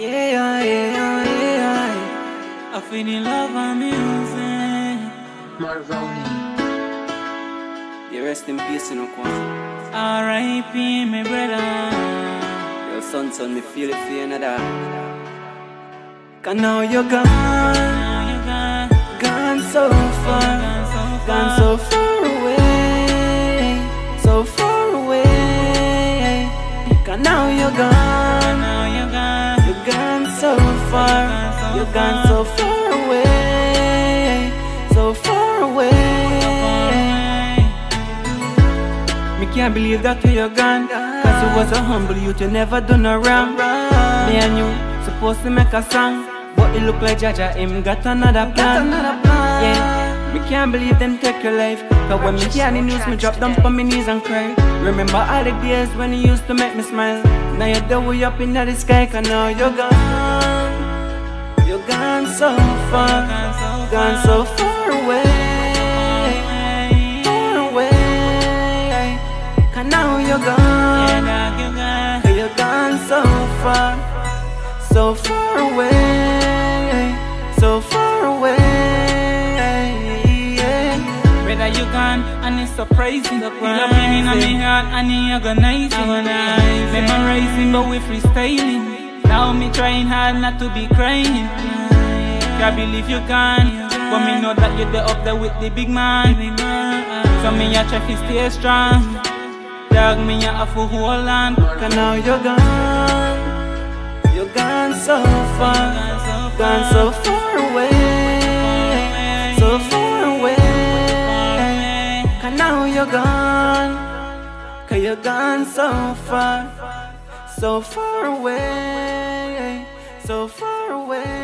I feel in love and music. Marvoni. You rest in peace, you know, Kwan. R.I.P. my brother. Yo, son, me feel it for you, another. Cause now you're gone, gone so far, gone so far away, so far away. Cause now you're gone, you're gone so far, you're gone so far away, so far away. Me can't believe that you're gone, cause you was a humble youth, you never done no wrong. Me and you supposed to make a song, but it look like Jaja, him got another plan. Yeah, me can't believe them take your life. Cause when me hear the news, me drop down on my knees and cry. Remember all the days when you used to make me smile. Now you're the way up in the sky, cause now you're gone. You're gone so far, gone so far away, far away. Cause now you're gone, cause you're gone so far, so far away, so far away. Whether you gone and it's surprising, you love me in my heart and you agonizing, memorizing but we freestyling. Now me trying hard not to be crying. Can't believe you gone, but me know that you're there up there with the big man. So me a try to stay strong. Dog me a have to hold on. Cause now you're gone, you're gone so far, gone so far away, so far away. Cause now you're gone, cause you're gone so far, so far away, so far away.